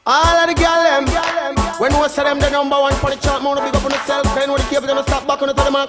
All of the girl them, when we say them the number one for the chart, man, big up on yourself. Then when the cable them stop back on the mark.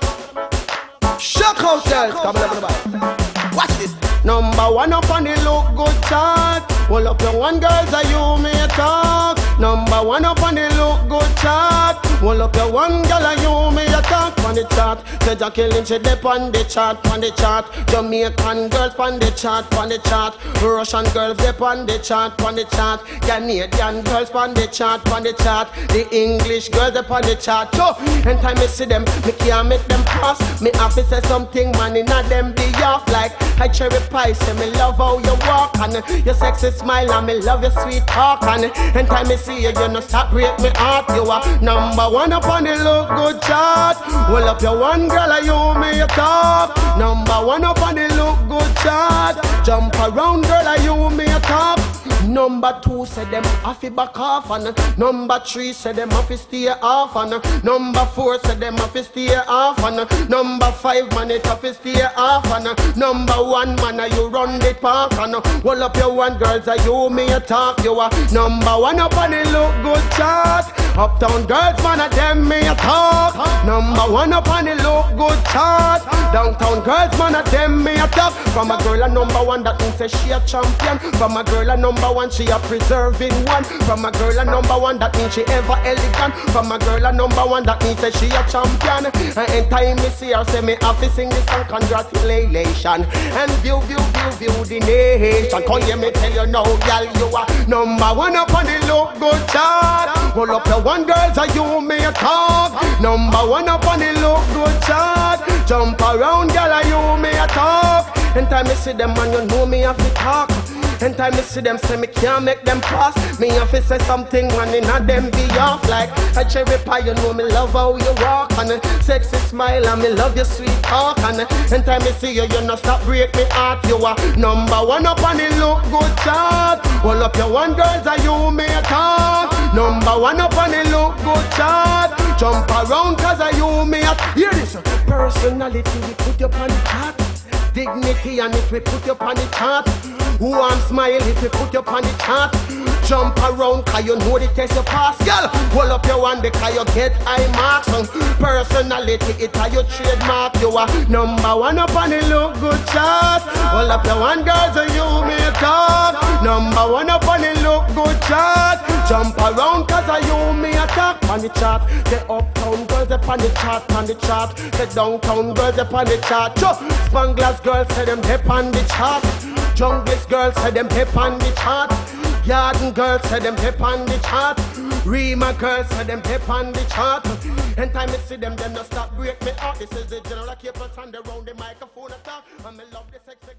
Shock out girls, come on, everybody. Watch this. Number one up on the look good chart. Hold up your one girls, are you may talk. Number one up on the look good chart. Hold up your one girl, are you may talk on the chart. Say Jackie Lynch, she dip on the chart, on the chart. Jamaican girls on the chart, on the chart. Russian girls dip on the chart, on the chart. Canadian girls on the chart, on the chart. The English girls dip on the chart. So, anytime I see them, me can't make them pass. Me have to say something, man, inna them be off like I cherry pie. Say me love how you walk and your sexy smile and me love your sweet talk. And anytime I see you, you no stop break me heart. You are number one up on the look good chart. Well up your one girl, are you me a talk. Number one up on the look good chart. Jump around girl, are you me a talk. Number two said them have to back off, and number three said them have to stay off, and number four said them have to stay off, and number five man it have to stay off, and number one man you run the park, and hold up your one girls are you me a talk. You are number one up on the look good chart. Uptown girls man them me a talk. Number one up on the look good chart. Downtown girls man them me a talk. From a girl a number one that means say she a champion. From a girl a number one she a preserving one. From a girl a number one that means she ever elegant. From a girl a number one that means say she a champion. And in time me see her say me have to sing this song congratulations. And view the nation. Come here me tell you now girl you are number one up on the look good chart. Hold up your one girls are you me a talk. Number one up on the look good chart. Jump around girl are you me a talk. Anytime me see them man you know me have to talk. Anytime me see them say me can't make them pass. Me have to say something man inna them be off like a cherry pie. You know me love how you walk and sexy smile and me love your sweet talk. And anytime me see you, you no stop break me heart. You are number one up on the look good chart. Hold up your one girls are you me a talk. Number one up on the look good chart. Jump around cause are you me a hear this. Personality we put you on the chart. Dignity and if we put you on the chart. Warm smile if we put you on the chart. Jump around cause you know the test you pass. Girl, hold up your one because you get high marks. Personality it are your trademark. You are number one up on the look good chart. Hold up your one girls and you may talk. Number one up on the look good chart. Jump around cause you may attack on the chart. The uptown girls up on the chart, on the chart. The downtown girls up on the chart. Spanglers girls say them hip on the chart. Junglist girls say them hip on the chart. Yarden girls say them hip on the chart. Rima girls say them hip on the chart. Anytime I see them, no stop break me out. This is the general Capleton, they round the microphone attack. And me love the sex.